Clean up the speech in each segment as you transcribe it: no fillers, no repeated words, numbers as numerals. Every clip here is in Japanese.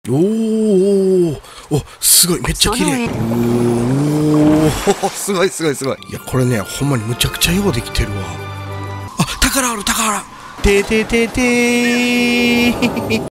おーお、すごい、めっちゃ綺麗。おお、すごいすごいすごい。いや、これね、ほんまにむちゃくちゃようできてるわ。あ、宝ある、宝。ててててー。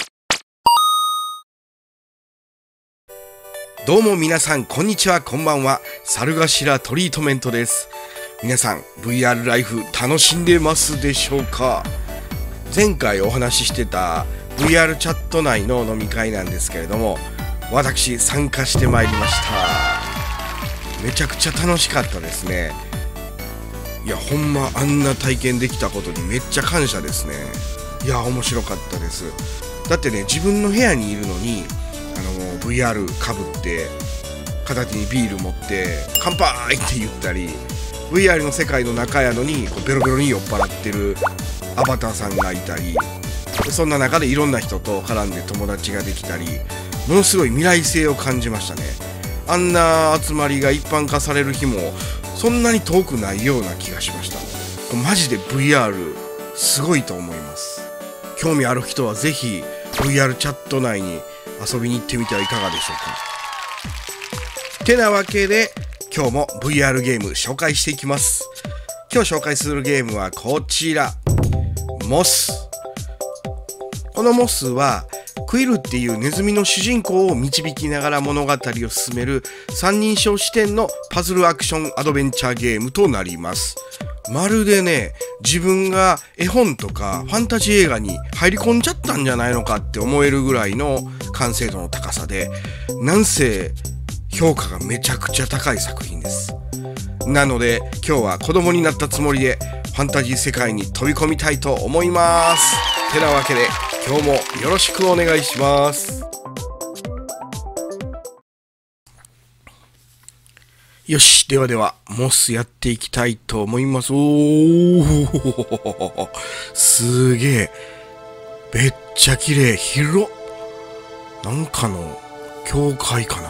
どうも皆さん、こんにちは、こんばんは。猿頭トリートメントです。皆さん、VR ライフ楽しんでますでしょうか？前回お話ししてたVR チャット内の飲み会なんですけれども、私参加してまいりました。めちゃくちゃ楽しかったですね。いや、ほんまあんな体験できたことにめっちゃ感謝ですね。いや、面白かったです。だってね、自分の部屋にいるのにVR かぶって片手にビール持って乾杯って言ったり、 VR の世界の中やのにこうベロベロに酔っ払ってるアバターさんがいたり、そんな中でいろんな人と絡んで友達ができたり、ものすごい未来性を感じましたね。あんな集まりが一般化される日もそんなに遠くないような気がしました。マジで VR すごいと思います。興味ある人はぜひ VR チャット内に遊びに行ってみてはいかがでしょうか。てなわけで今日も VR ゲーム紹介していきます。今日紹介するゲームはこちら、モス。このモスはクイルっていうネズミの主人公を導きながら物語を進める三人称視点のパズルアクションアドベンチャーゲームとなります。まるでね、自分が絵本とかファンタジー映画に入り込んじゃったんじゃないのかって思えるぐらいの完成度の高さで、なんせ評価がめちゃくちゃ高い作品です。なので今日は子供になったつもりでファンタジー世界に飛び込みたいと思います。てなわけで今日もよろしくお願いします。よし、ではではモスやっていきたいと思います。おー、すげえ、めっちゃ綺麗、広っ。なんかの教会かな。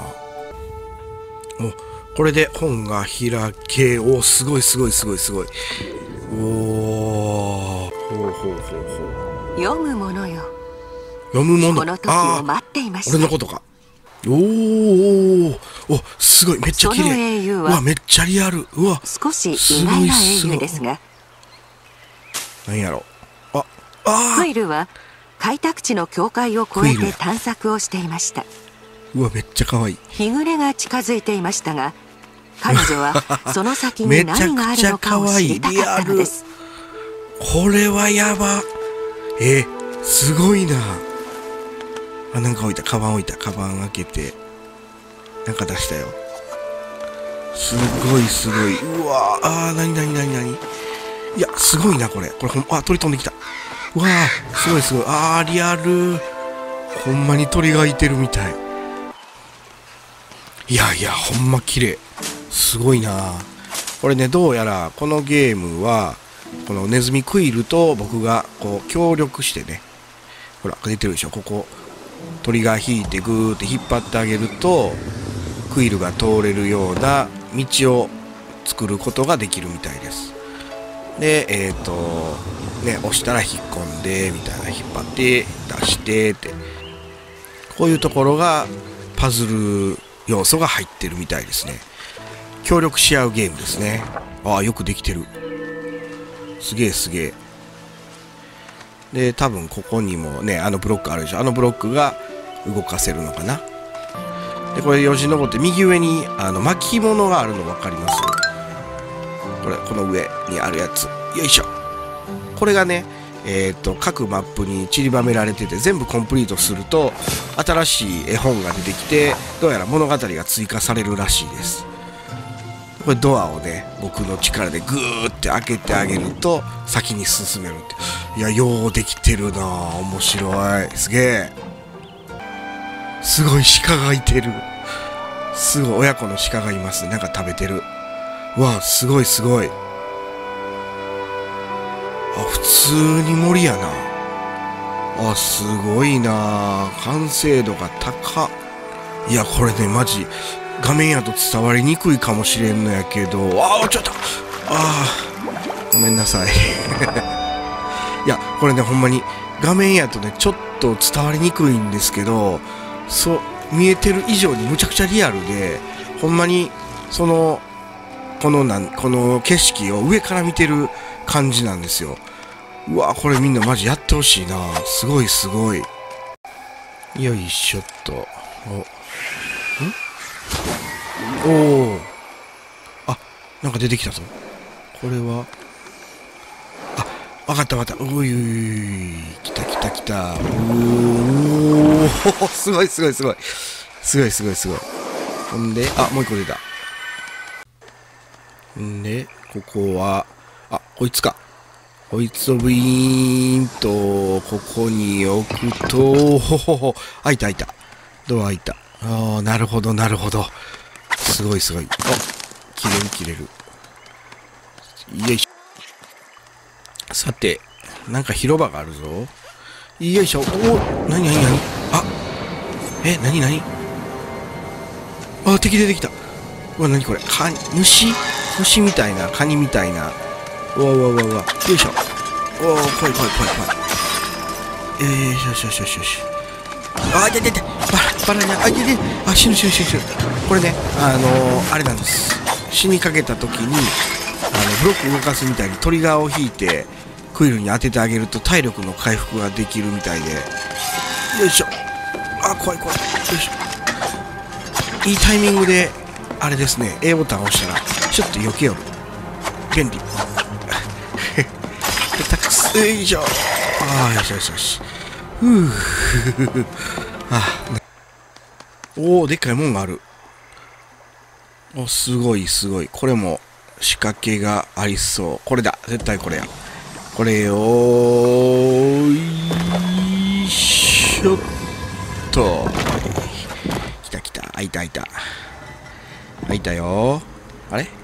お、これで本が開け、お、すごいすごいすごいすごい。おー、ほうほうほうほう。 読むものよ。 読むもの。 この時を待っていました。 俺のことか。おー、お、すごい、めっちゃ綺麗。 その英雄はうわ、めっちゃリアル。うわ、 少し意外な英雄ですが、 なんやろ。 クイルは開拓地の境界を越えて探索をしていました。 うわ、めっちゃ可愛い。 日暮れが近づいていましたが、彼女はその先に何があるのかを知りたかったのです。 これはやば。すごいな。あ、なんか置いた、カバン置いた、カバン開けてなんか出したよ。すごいすごい。うわー、なになになになに。いや、すごいなこれ。これあ、鳥飛んできた。うわー、すごいすごい。あー、リアル。ほんまに鳥がいてるみたい。いやいや、ほんま綺麗。すごいな。これね、どうやらこのゲームはこのネズミクイルと僕がこう協力してね、ほら出てるでしょ、ここトリガー引いてグーって引っ張ってあげるとクイルが通れるような道を作ることができるみたいです。でね、押したら引っ込んでみたいな、引っ張って出してって、こういうところがパズル要素が入ってるみたいですね。協力し合うゲームですね。ああ、よくできてる。すげえすげえ。で、多分ここにもね、あのブロックあるでしょ。あのブロックが動かせるのかな。で、これよじ登って右上に巻物があるの分かります？これ、この上にあるやつ。よいしょ。これがね、各マップに散りばめられてて、全部コンプリートすると新しい絵本が出てきて、どうやら物語が追加されるらしいです。これドアをね、僕の力でグーって開けてあげると先に進めるって。いや、ようできてるなぁ。面白い。すげえ。すごい鹿がいてる。すごい、親子の鹿がいます。なんか食べてる。うわ、すごいすごい。あ、普通に森やな。あ、すごいな。完成度が高っ。いや、これね、マジ画面やと伝わりにくいかもしれんのやけど、ちょっと、ごめんなさい。いや、これね、ほんまに画面やとね、ちょっと伝わりにくいんですけど、見えてる以上にむちゃくちゃリアルで、ほんまにこの景色を上から見てる感じなんですよ。うわ、これみんなマジやってほしいな。すごいすごい。よいしょっと。おお。あ、なんか出てきたぞ。これは。あ、わかったわかった。おいおい。来た来た来た。おお。すごいすごいすごい。すごいすごいすごい。ほんで、あ、もう一個出た。んで、ここは、あ、こいつか。こいつをブイーンと、ここに置くと、ほほほ、開いた開いた。ドア開いた。ああ、なるほどなるほど。すごいすごい。あ、切れる切れる。よいしょ。さて、なんか広場があるぞ。よいしょ。おお、なになになに、あ、なになに、あ、敵出てきた。うわ、なにこれ。虫みたいな、カニみたいな。うわうわうわうわ。よいしょ。おお、怖い怖い怖い怖い。よしよしよしよし。あ、いやいやいや、バラに、あ、いやいや、あ、死ぬ。これね、あれなんです。死にかけた時に、ブロック動かすみたいにトリガーを引いて、クイルに当ててあげると体力の回復ができるみたいで。よいしょ。あ、怖い怖い。よいしょ。いいタイミングで、あれですね、A ボタンを押したら、ちょっと避けよる。便利。下手くそ。よいしょ。ああ、よしよしよし。おお、でっかいもんがある。お、すごいすごい。これも仕掛けがありそう。これだ。絶対これや。これを、よいしょっと。来た来た。開いた開いた。開いたよ。あれ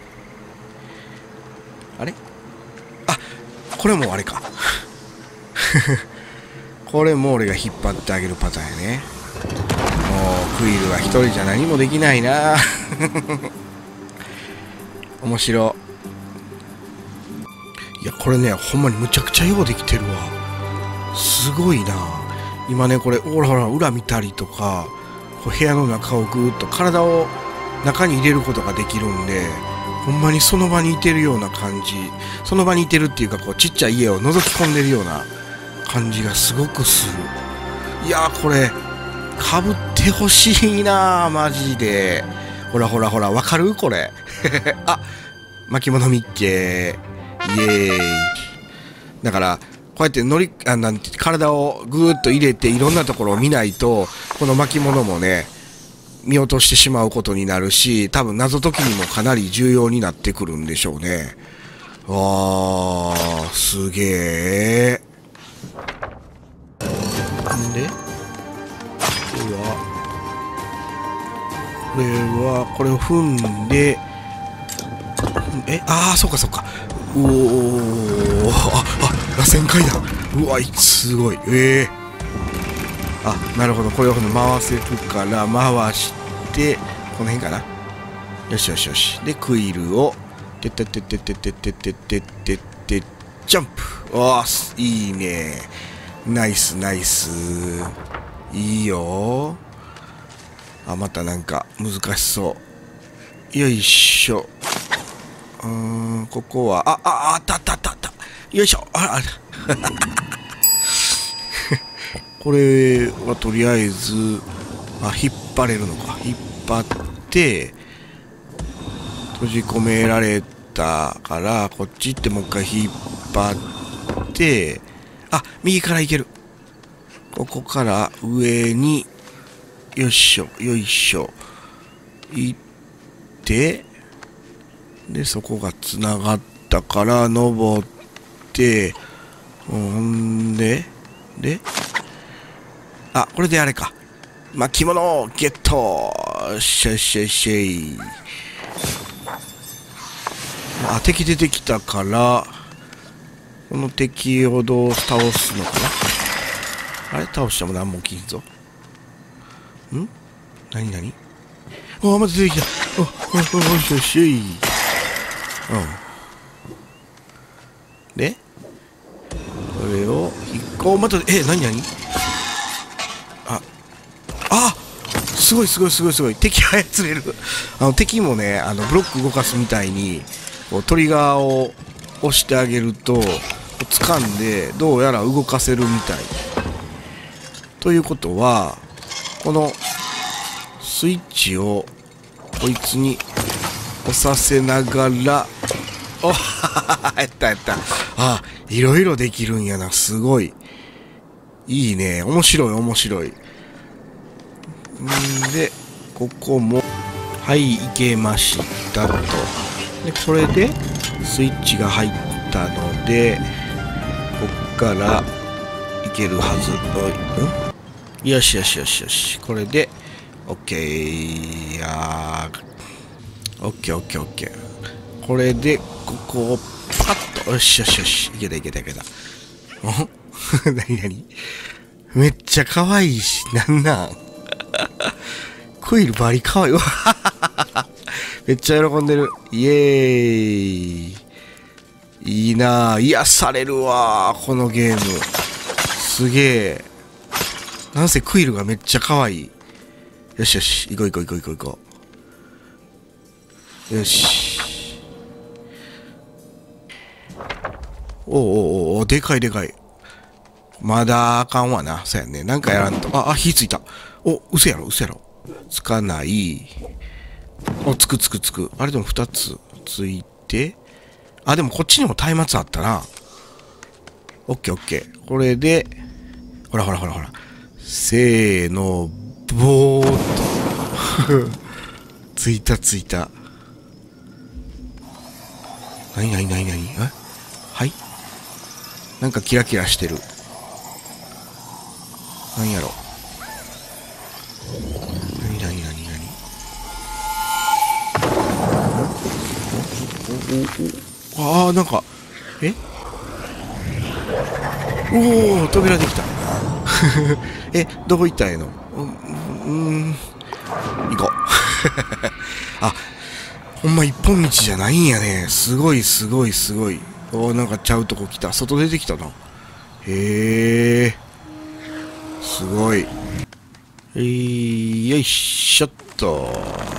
あれ、あ、これもあれか。これも俺が引っ張ってあげるパターンやね。もうクイルは一人じゃ何もできないな。面白い。いや、これね、ほんまにむちゃくちゃようできてるわ。すごいな。今ね、これほらほら裏見たりとか、こう部屋の中をぐーっと体を中に入れることができるんで、ほんまにその場にいてるような感じ。その場にいてるっていうか、こうちっちゃい家を覗き込んでるような感じがすごくする。いやー、これかぶってほしいなー、マジで。ほらほらほら、わかるこれ。あ、巻物ミッケー、イエーイ。だからこうやってなんて体をぐーっと入れていろんなところを見ないと、この巻物もね見落としてしまうことになるし、多分謎解きにもかなり重要になってくるんでしょうね。わー、すげえ。んで、これを踏んで、ああ、そっかそっか。おお、螺旋階段。うわ、すごい。あ、なるほど。これを回せるから回して、この辺かな。よしよしよし。で、クイルを、ジャンプ。おー、いいね。ナイスナイス。いいよ。あ、またなんか難しそう。よいしょ。ここは、あった。よいしょ。これはとりあえず、引っ張れるのか。引っ張って、閉じ込められたから、こっち行ってもう一回引っ張って、右から行ける。ここから上に、よいしょ、よいしょ。行って、で、そこがつながったから、登って、ほんで、これであれか。巻物ゲット。シェイシェイシェイ。敵出てきたから、この敵をどう倒すのかな。あれ倒しても何も起きんぞ。何また出てきた。よしよし。で、これを引っこ、また、何すごいすごいすごいすごい。敵操れる。敵もね、ブロック動かすみたいに、こうトリガーを押してあげると、掴んで、どうやら動かせるみたい。ということは、この、スイッチを、こいつに、押させながら、おやったやった。あ、いろいろできるんやな。すごい。いいね。面白い面白い。んで、ここも、はい、いけましたと。で、これで、スイッチが入ったので、こっからいけるはず。よしよしよしよし。これで、OK。OK。これで、ここをパッと。よしよしよし。いけたいけたいけた。なになにめっちゃ可愛いし、なんクイルバリ可愛い。めっちゃ喜んでる。イエーイ。いいなぁ。癒されるわー、このゲーム。すげえ。なんせクイルがめっちゃ可愛い。よしよし。行こう行こう行こう行こう。よし。お、でかいでかい。まだあかんわな。そうやね。なんかやらんと。火ついた。嘘やろ。つかない。つく。あれでも2つついて。でもこっちにも松明あったな。オッケー。これで、ほら。せーの、ぼーっと。ついた。なにはい、なんかキラキラしてる。なんやろ。なになんか、扉できた。どこ行ったらええの？行こう。ほんま一本道じゃないんやね。すごい。なんかちゃうとこ来た。外出てきたな。へえ。すごい。よいしょっと。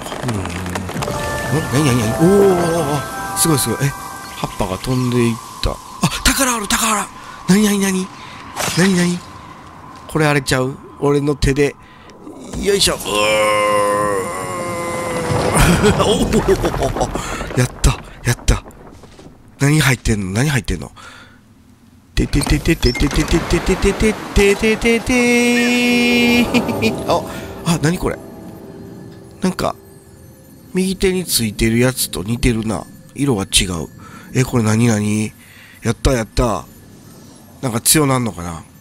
なにすごい。葉っぱが飛んでいった。宝ある。なにこれあれちゃう？俺の手で。よいしょ。やった。何入ってんのてて何これ。なんか、右手についてるやつと似てるな。色は違う。これ何やった。なんか強なんのかな。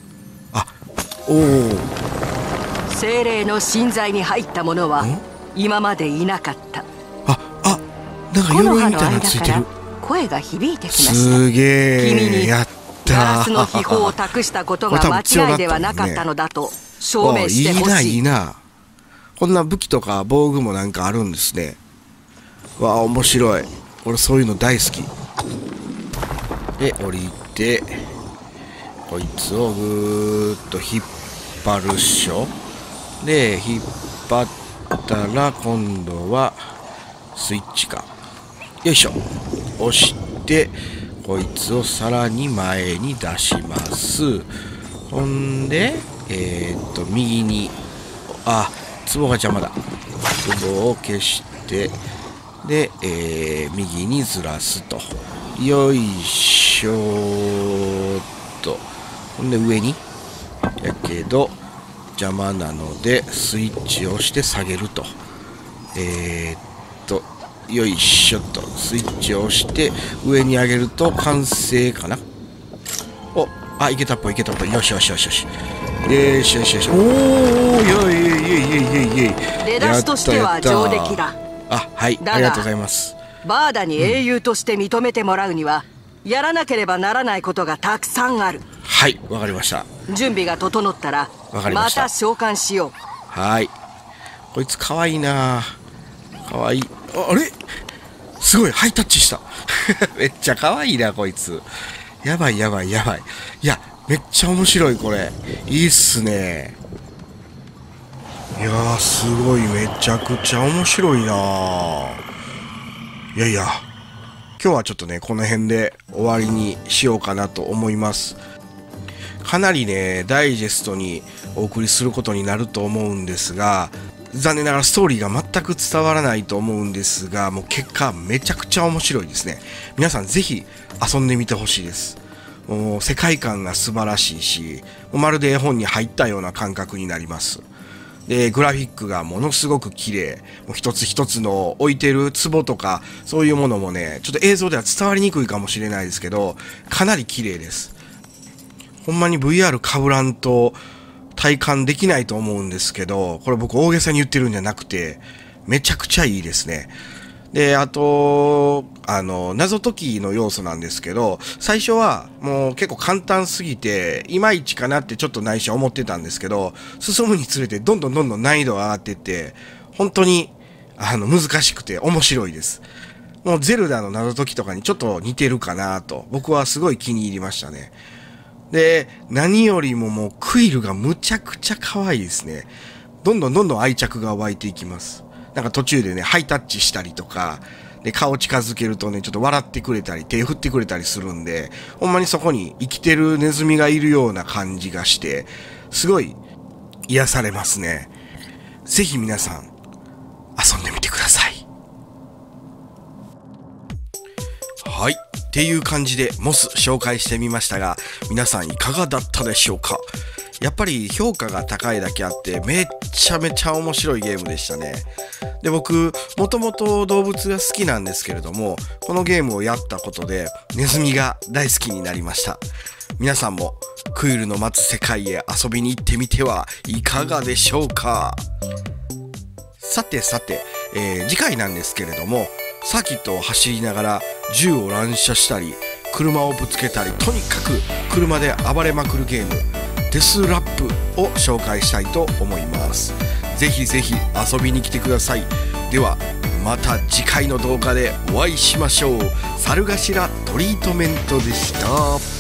精霊の神材に入ったものは今までいなかった。 なんか鎧みたいなのついてる。 声が響いてきました。 すげえ。 君にやった。 ガラスの秘宝を託したことが間違いではなかったのだと証明してほしい。 いいな。こんな武器とか防具もなんかあるんですね。面白い。俺そういうの大好き。で、降りて、こいつをぐーっと引っ張るっしょ。で、引っ張ったら今度はスイッチか。よいしょ。押して、こいつをさらに前に出します。ほんで、右に、壺が邪魔だ。壺を消して、で、右にずらすと。よいしょーっと。ほんで上に。やけど、邪魔なので、スイッチを押して下げると。よいしょっと。スイッチを押して、上に上げると完成かな。いけたっぽい。よし。よし。おー、 出だしとしては上出来だ。 はい、ありがとうございます。 バーダに英雄として認めてもらうには、やらなければならないことがたくさんある。 はい、わかりました。 準備が整ったらまた召喚しよう。 はい。こいつかわいいな。かわいい。あれすごいハイタッチした。めっちゃかわいいなこいつ。やばい。いやめっちゃ面白いこれ。いいっすね。 やー、すごい、めちゃくちゃ面白いな。いやいや、今日はちょっとね、この辺で終わりにしようかなと思います。かなりね、ダイジェストにお送りすることになると思うんですが、残念ながらストーリーが全く伝わらないと思うんですが、もう結果めちゃくちゃ面白いですね。皆さんぜひ遊んでみてほしいです。もう世界観が素晴らしいし、まるで絵本に入ったような感覚になります。で、グラフィックがものすごく綺麗。もう一つ一つの置いてる壺とか、そういうものもね、ちょっと映像では伝わりにくいかもしれないですけど、かなり綺麗です。ほんまに VR 被らんと体感できないと思うんですけど、これ僕大げさに言ってるんじゃなくて、めちゃくちゃいいですね。で、あと、謎解きの要素なんですけど、最初はもう結構簡単すぎて、いまいちかなってちょっと内心思ってたんですけど、進むにつれてどんどん難易度が上がっていって、本当に、難しくて面白いです。もうゼルダの謎解きとかにちょっと似てるかなと、僕はすごい気に入りましたね。で、何よりももうクイルがむちゃくちゃ可愛いですね。どんどん愛着が湧いていきます。なんか途中でね、ハイタッチしたりとか、で、顔近づけるとね、ちょっと笑ってくれたり、手振ってくれたりするんで、ほんまにそこに生きてるネズミがいるような感じがして、すごい癒されますね。ぜひ皆さん、遊んでみてください。はい。っていう感じでモス紹介してみましたが、皆さんいかがだったでしょうか。やっぱり評価が高いだけあってめっちゃめちゃ面白いゲームでしたね。で、僕もともと動物が好きなんですけれども、このゲームをやったことでネズミが大好きになりました。皆さんもクイルの待つ世界へ遊びに行ってみてはいかがでしょうか。さて、次回なんですけれども、サーキットを走りながら銃を乱射したり車をぶつけたり、とにかく車で暴れまくるゲームデスラップを紹介したいと思います。ぜひぜひ遊びに来てください。ではまた次回の動画でお会いしましょう。猿頭トリートメントでした。